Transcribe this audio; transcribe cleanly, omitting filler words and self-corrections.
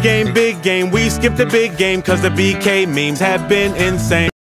big game, we skipped the big game cause the BK memes have been insane.